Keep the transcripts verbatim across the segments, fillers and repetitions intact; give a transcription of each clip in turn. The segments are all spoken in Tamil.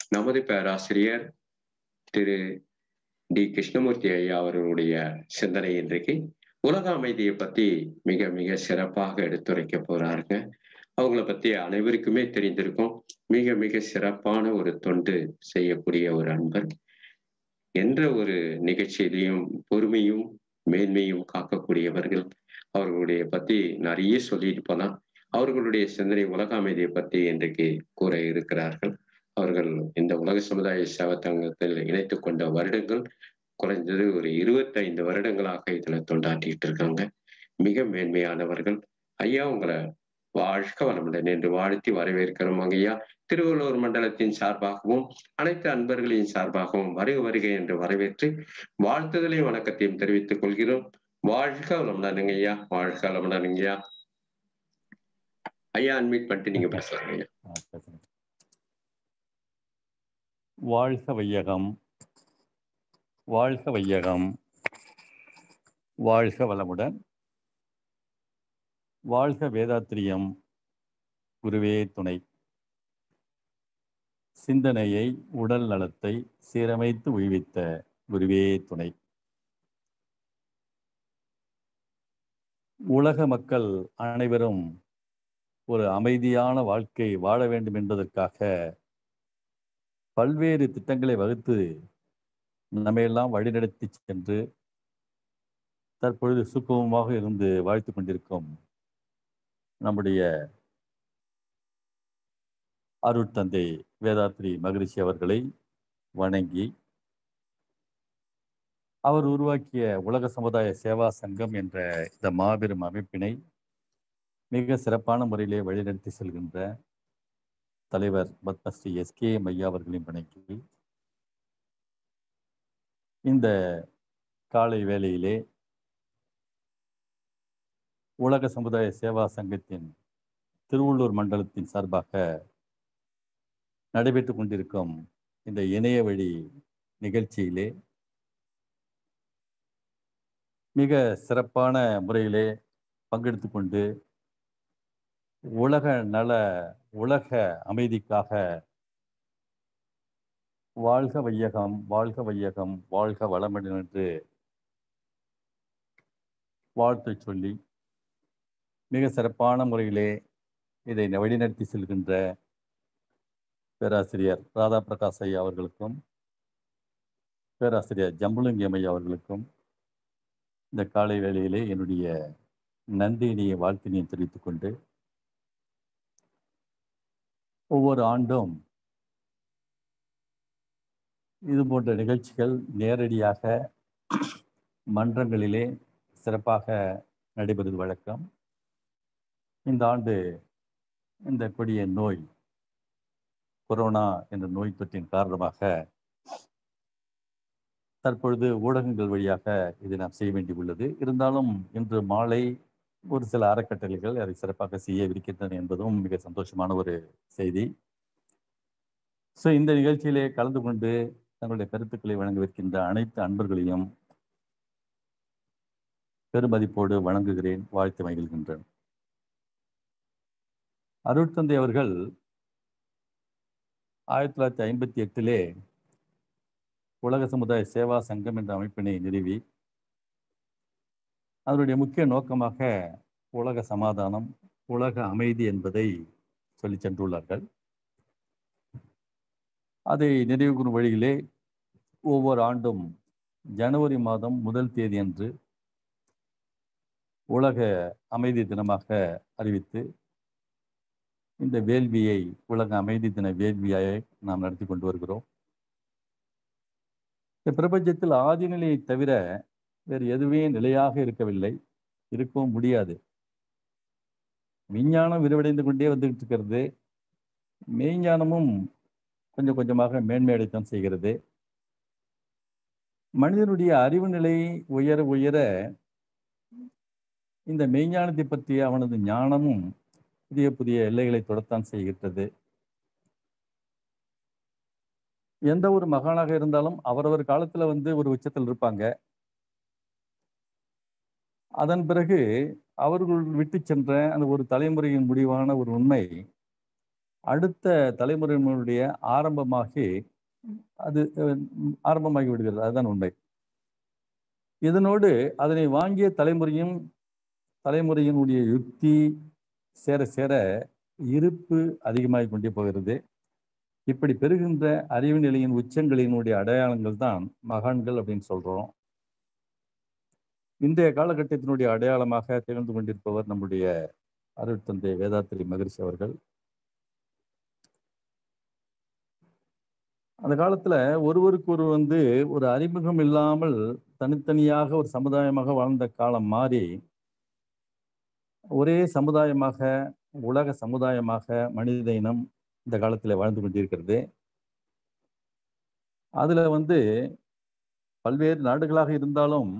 நமது பேராசிரியர் திரு டி கிருஷ்ணமூர்த்தி ஐயா அவர்களுடைய சிந்தனை இன்றைக்கு உலக அமைதியை பத்தி மிக மிக சிறப்பாக எடுத்துரைக்க போறாருங்க. அவங்கள பத்தி அனைவருக்குமே தெரிந்திருக்கும். மிக மிக சிறப்பான ஒரு தொண்டு செய்யக்கூடிய ஒரு அன்பர். என்ற ஒரு நிகழ்ச்சியிலையும் பொறுமையும் மேன்மையும் காக்கக்கூடியவர்கள். அவர்களுடைய பத்தி நிறைய சொல்லிட்டு போலாம். அவர்களுடைய சிந்தனை உலக அமைதியை பத்தி இன்றைக்கு கூற இருக்கிறார்கள். அவர்கள் இந்த உலக சமுதாய சேவை சங்கத்தில் இணைத்துக் கொண்ட வருடங்கள் குறைந்தது ஒரு இருபத்தி ஐந்து வருடங்களாக இதுல தொண்டாற்றிட்டு இருக்காங்க. மிக மேன்மையானவர்கள். ஐயா உங்கள வாழ்க வளமுடன் என்று வாழ்த்தி வரவேற்கிறோம் ஐயா. திருவள்ளூர் மண்டலத்தின் சார்பாகவும் அனைத்து அன்பர்களின் சார்பாகவும் வருக வருக என்று வரவேற்று வாழ்த்துதலையும் வணக்கத்தையும் தெரிவித்துக் கொள்கிறோம். வாழ்க வளமுடன் ஐயா. வாழ்க வளமுடன் ஐயா. ஐயா அன்மியூட் பண்ணிட்டு நீங்க பேசலாம் ஐயா. வாழ்க வையகம், வாழ்க வையகம், வாழ்க வளமுடன், வாழ்க வேதாத்திரியம், குருவே துணை. சிந்தனையை உடல் நலத்தை சீரமைத்து உய்வித்த குருவே துணை. உலக மக்கள் அனைவரும் ஒரு அமைதியான வாழ்க்கை வாழ வேண்டும் என்பதற்காக பல்வேறு திட்டங்களை வகுத்து நம்மையெல்லாம் வழிநடத்தி சென்று தற்பொழுது சுகமமாக இருந்து வாழ்த்து கொண்டிருக்கும் நம்முடைய அருட்தந்தை வேதாத்ரி மகரிஷி அவர்களை வணங்கி, அவர் உருவாக்கிய உலக சமுதாய சேவா சங்கம் என்ற இந்த மாபெரும் அமைப்பினை மிக சிறப்பான முறையிலே வழிநடத்தி செல்கின்ற தலைவர் பத்மஸ்ரீ எஸ் கே ஐயா அவர்களின் வணங்கி, இந்த காலை வேளையிலே உலக சமுதாய சேவா சங்கத்தின் திருவள்ளூர் மண்டலத்தின் சார்பாக நடைபெற்று கொண்டிருக்கும் இந்த இணைய வழி நிகழ்ச்சியிலே மிக சிறப்பான முறையிலே பங்கெடுத்து கொண்டு உலக நல உலக அமைதிக்காக வாழ்க வையகம், வாழ்க வையகம், வாழ்க வளமுடன் என்று வாழ்த்தை சொல்லி மிக சிறப்பான முறையிலே இதை வழிநடத்தி செல்கின்ற பேராசிரியர் ராதா பிரகாஷ் ஐயா அவர்களுக்கும் பேராசிரியர் ஜம்புலிங்கம் ஐயா அவர்களுக்கும் இந்த காலை வேளையிலே என்னுடைய நன்றியினைய வாழ்த்தினையும் தெரிவித்துக் கொண்டு, ஒவ்வொரு ஆண்டும் இது போன்ற நிகழ்ச்சிகள் நேரடியாக மன்றங்களிலே சிறப்பாக நடைபெறுவது வழக்கம். இந்த ஆண்டு இந்த கொடிய நோய் கொரோனா என்ற நோய் தொற்றின் காரணமாக தற்பொழுது ஊடகங்கள் வழியாக இதை நாம் செய்ய வேண்டியுள்ளது. இருந்தாலும் இன்று மாலை ஒரு சில அறக்கட்டளைகள் அதை சிறப்பாக செய்யவிருக்கின்றன என்பதும் மிக சந்தோஷமான ஒரு செய்தி. ஸோ இந்த நிகழ்ச்சியிலே கலந்து கொண்டு தங்களுடைய கருத்துக்களை வழங்கவிருக்கின்ற அனைத்து அன்பர்களையும் பெருமதிப்போடு வணங்குகிறேன், வாழ்த்து மகிழ்கின்றேன். அருட்தந்தை அவர்கள் ஆயிரத்தி தொள்ளாயிரத்தி ஐம்பத்தி எட்டிலே உலக சமுதாய சேவா சங்கம் என்ற அமைப்பினை நிறுவி அதனுடைய முக்கிய நோக்கமாக உலக சமாதானம், உலக அமைதி என்பதை சொல்லி சென்றுள்ளார்கள். அதை நினைவு கூறும் வழியிலே ஒவ்வொரு ஆண்டும் ஜனவரி மாதம் முதல் தேதி அன்று உலக அமைதி தினமாக அறிவித்து இந்த வேள்வியை, உலக அமைதி தின வேள்வியை நாம் நடத்தி கொண்டு வருகிறோம். இந்த பிரபஞ்சத்தில் ஆதிநிலையை தவிர வேறு எதுவே நிலையாக இருக்கவில்லை, இருக்கவும் முடியாது. விஞ்ஞானம் விரிவடைந்து கொண்டே வந்துகிட்டு இருக்கிறது. மெய்ஞானமும் கொஞ்சம் கொஞ்சமாக மேன்மையடைத்தான் செய்கிறது. மனிதனுடைய அறிவு நிலை உயர உயர இந்த மெய்ஞானத்தை பற்றிய அவனது ஞானமும் புதிய புதிய எல்லைகளை தொடத்தான் செய்கின்றது. எந்த ஒரு மகானாக இருந்தாலும் அவரவர் காலத்துல வந்து ஒரு உச்சத்தில் இருப்பாங்க. அதன் பிறகு அவர்கள் விட்டு சென்ற அந்த ஒரு தலைமுறையின் முடிவான ஒரு உண்மை, அடுத்த தலைமுறையினுடைய ஆரம்பமாகி அது ஆரம்பமாகி விடுகிறது. அதுதான் உண்மை. இதனோடு அதனை வாங்கிய தலைமுறையும் தலைமுறையினுடைய யுக்தி சேர சேர இருப்பு அதிகமாகிக் கொண்டே போகிறது. இப்படி பெறுகின்ற அறிவு நிலையின் உச்சங்களினுடைய அடையாளங்கள் தான் மகான்கள் அப்படின்னு சொல்றோம். இன்றைய காலகட்டத்தினுடைய அடையாளமாக திகழ்ந்து கொண்டிருப்பவர் நம்முடைய அருட்தந்தை வேதாத்திரி மகரிஷி அவர்கள். அந்த காலத்துல ஒருவருக்கு ஒரு வந்து ஒரு அறிமுகம் இல்லாமல் தனித்தனியாக ஒரு சமுதாயமாக வாழ்ந்த காலம் மாறி ஒரே சமுதாயமாக, உலக சமுதாயமாக மனித இனம் இந்த காலத்துல வாழ்ந்து கொண்டிருக்கிறது. அதுல வந்து பல்வேறு நாடுகளாக இருந்தாலும்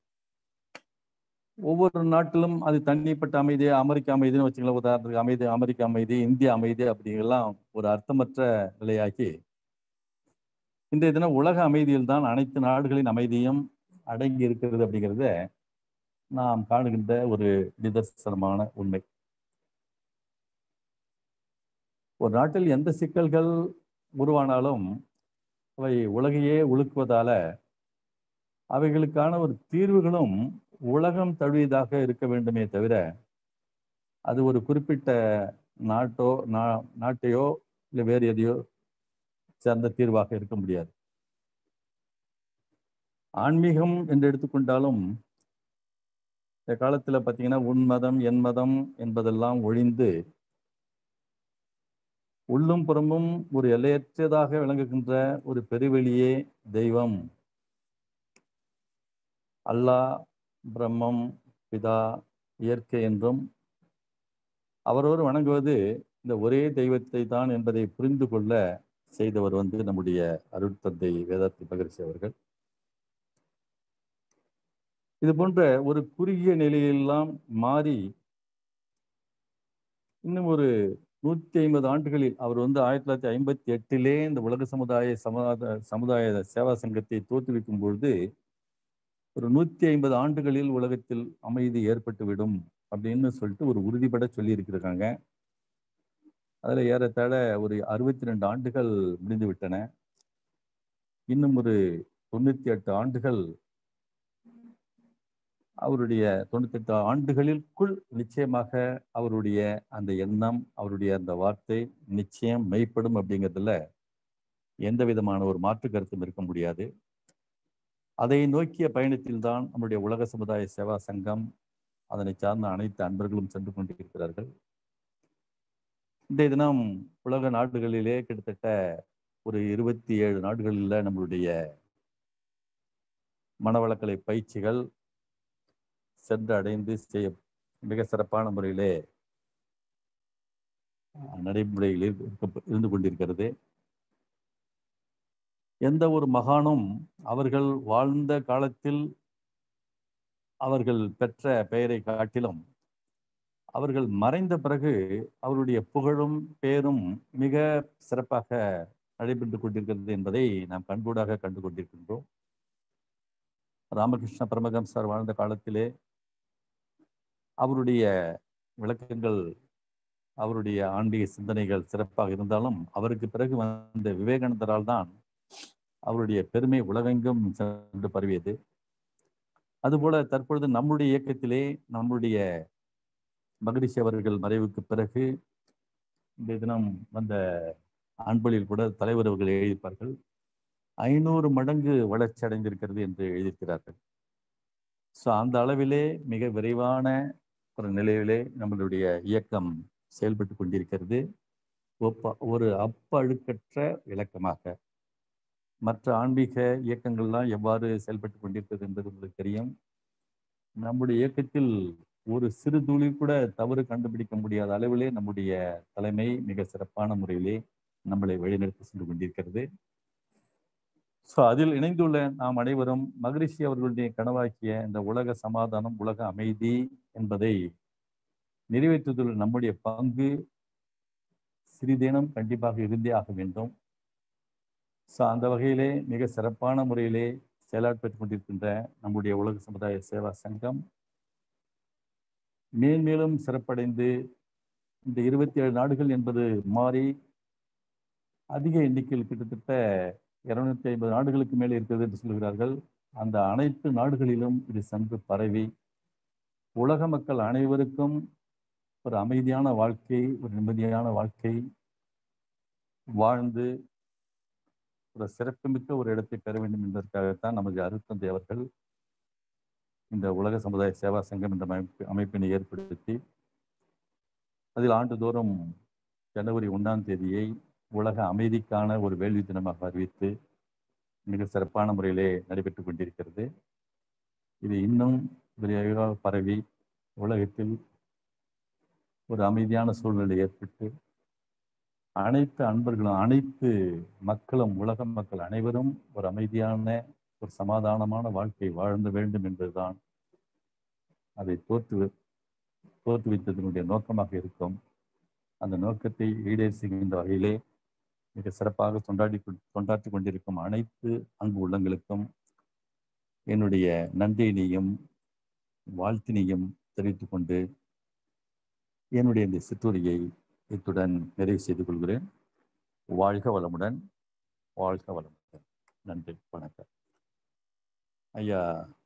ஒவ்வொரு நாட்டிலும் அது தனிப்பட்ட அமைதி, அமெரிக்க அமைதின்னு வச்சுக்கலாம். உதாரணத்துக்கு அமைதி அமெரிக்க அமைதி, இந்திய அமைதி அப்படிங்கெல்லாம் ஒரு அர்த்தமற்ற நிலையாக்கி இன்றைய தினம் உலக அமைதியில் தான் அனைத்து நாடுகளின் அமைதியும் அடங்கி இருக்கிறது அப்படிங்கிறத நாம் காணுகின்ற ஒரு நிதர்சனமான உண்மை. ஒரு நாட்டில் எந்த சிக்கல்கள் உருவானாலும் அவை உலகையே உலுக்குவதால அவைகளுக்கான ஒரு தீர்வுகளும் உலகம் தழுவியதாக இருக்க வேண்டுமே தவிர அது ஒரு குறிப்பிட்ட நாட்டோ நா நாட்டையோ இல்லை வேறு எதையோ சார்ந்த தீர்வாக இருக்க முடியாது. ஆன்மீகம் என்று எடுத்துக்கொண்டாலும் இந்த காலத்துல பார்த்தீங்கன்னா உன் மதம் என் மதம் என்பதெல்லாம் ஒழிந்து உள்ளும் புறமும் ஒரு எல்லையற்றதாக விளங்குகின்ற ஒரு பெருவெளியே தெய்வம், அல்லாஹ், பிரம்மம், பிதா, இயற்கை என்றும் அவரவர் வணங்குவது இந்த ஒரே தெய்வத்தை தான் என்பதை புரிந்து கொள்ள செய்தவர் வந்து நம்முடைய அருட்தந்தை வேதாத்திரி மகரிஷி அவர்கள். இது போன்ற ஒரு குறுகிய நிலையெல்லாம் மாறி இன்னும் ஒரு நூத்தி ஐம்பது ஆண்டுகளில் அவர் வந்து ஆயிரத்தி தொள்ளாயிரத்தி ஐம்பத்தி எட்டிலே இந்த உலக சமுதாய சமாத சமுதாய சேவா சங்கத்தை தோற்றுவிக்கும் பொழுது ஒரு நூத்தி ஐம்பது ஆண்டுகளில் உலகத்தில் அமைதி ஏற்பட்டுவிடும் அப்படின்னு சொல்லிட்டு ஒரு உறுதிபட சொல்லி இருக்கிறாங்க. அதுல ஏறத்தாழ ஒரு அறுபத்தி ரெண்டு ஆண்டுகள் முடிந்து விட்டன. இன்னும் ஒரு தொண்ணூத்தி எட்டு ஆண்டுகள் அவருடைய தொண்ணூத்தி எட்டு ஆண்டுகளிற்குள் நிச்சயமாக அவருடைய அந்த எண்ணம், அவருடைய அந்த வார்த்தை நிச்சயம் மெய்ப்படும் அப்படிங்கிறதுல எந்த விதமான ஒரு மாற்று கருத்தும் இருக்க முடியாது. அதை நோக்கிய பயணத்தில் தான் நம்முடைய உலக சமுதாய சேவா சங்கம், அதனை சார்ந்த அனைத்து அன்பர்களும் சென்று கொண்டிருக்கிறார்கள். இன்றைய தினம் உலக நாடுகளிலே கிட்டத்தட்ட ஒரு இருபத்தி ஏழு நாடுகளில் நம்மளுடைய மனவளக்கலை பயிற்சிகள் சென்று அடைந்து செய்ய மிக சிறப்பான முறையிலே நடைமுறையில் இருந்து கொண்டிருக்கிறது. எந்த ஒரு மகானும் அவர்கள் வாழ்ந்த காலத்தில் அவர்கள் பெற்ற பெயரை காட்டிலும் அவர்கள் மறைந்த பிறகு அவருடைய புகழும் பேரும் மிக சிறப்பாக நடைபெற்று கொண்டிருக்கிறது என்பதை நாம் கண்கூடாக கண்டு கொண்டிருக்கின்றோம். ராமகிருஷ்ண பரமஹம்சர் வாழ்ந்த காலத்திலே அவருடைய விளக்கங்கள், அவருடைய ஆன்மீக சிந்தனைகள் சிறப்பாக இருந்தாலும் அவருக்கு பிறகு வந்த விவேகானந்தரால் தான் அவருடைய பெருமை உலகெங்கும் சென்று பரவியது. அதுபோல தற்பொழுது நம்முடைய இயக்கத்திலே நம்முடைய மகரிஷி அவர்கள் மறைவுக்கு பிறகு இந்த தினம் வந்த அன்பளில் கூட தலைவர் அவர்கள் எழுதியிருப்பார்கள், ஐநூறு மடங்கு வளர்ச்சி அடைந்திருக்கிறது என்று எழுதியிருக்கிறார்கள். ஸோ அந்த அளவிலே மிக விரைவான ஒரு நிலையிலே நம்மளுடைய இயக்கம் செயல்பட்டு கொண்டிருக்கிறது. ஒப்ப ஒரு அப்பழுக்கற்ற இலக்கமாக மற்ற ஆன்மீக இயக்கங்கள்லாம் எவ்வாறு செயல்பட்டு கொண்டிருக்கிறது என்பது உங்களுக்கு தெரியும். நம்முடைய இயக்கத்தில் ஒரு சிறு துளி கூட தவறு கண்டுபிடிக்க முடியாத அளவிலே நம்முடைய தலைமை மிக சிறப்பான முறையிலே நம்மளை வழிநடத்தி சென்று கொண்டிருக்கிறது. ஸோ அதில் இணைந்துள்ள நாம் அனைவரும் மகரிஷி அவர்களுடைய கனவாக்கிய இந்த உலக சமாதானம், உலக அமைதி என்பதை நிறைவேற்றுவதில் நம்முடைய பங்கு சிறிதேனும் கண்டிப்பாக இருந்தே ஆக வேண்டும். ஸோ அந்த வகையிலே மிக சிறப்பான முறையிலே செயலாற்றப்பட்டுக் கொண்டிருக்கின்ற நம்முடைய உலக சமுதாய சேவா சங்கம் மேன்மேலும் சிறப்படைந்து இந்த இருபத்தி ஏழு நாடுகள் என்பது மாறி அதிக எண்ணிக்கையில் கிட்டத்தட்ட இருநூத்தி ஐம்பது நாடுகளுக்கு மேலே இருக்கிறது என்று சொல்கிறார்கள். அந்த அனைத்து நாடுகளிலும் இது சென்று பரவி உலக மக்கள் அனைவருக்கும் ஒரு அமைதியான வாழ்க்கை, ஒரு நிம்மதியான வாழ்க்கை வாழ்ந்து ஒரு சிறப்புமிக்க ஒரு இடத்தை பெற வேண்டும் என்பதற்காகத்தான் நமது அருட்தந்தை அவர்கள் இந்த உலக சமுதாய சேவா சங்கம் என்ற அமைப்பு அமைப்பினை ஏற்படுத்தி அதில் ஆண்டுதோறும் ஜனவரி ஒன்றாம் தேதியை உலக அமைதிக்கான ஒரு வேள்வி தினமாக அறிவித்து மிக சிறப்பான முறையிலே நடைபெற்றுக் கொண்டிருக்கிறது. இது இன்னும் விரைவாக பரவி உலகத்தில் ஒரு அமைதியான சூழ்நிலை ஏற்பட்டு அனைத்து அன்பர்களும் அனைத்து மக்களும் உலக மக்கள் அனைவரும் ஒரு அமைதியான ஒரு சமாதானமான வாழ்க்கை வாழ்ந்த வேண்டும் என்பதுதான் அதை தோற்று தோற்றுவித்ததனுடைய நோக்கமாக இருக்கும். அந்த நோக்கத்தை ஈடேற்றுகின்ற வகையிலே மிக சிறப்பாக கொண்டாடி கொண்டாடி கொண்டிருக்கும் அனைத்து அன்பு உள்ளங்களுக்கும் என்னுடைய நன்றியினையும் வாழ்த்தினையும் தெரிவித்துக் கொண்டு என்னுடைய இந்த சிற்றுரையை இத்துடன் நிறைவு செய்து கொள்கிறேன். வாழ்க வளமுடன், வாழ்க வளமுடன். நன்றி, வணக்கம். ஐயா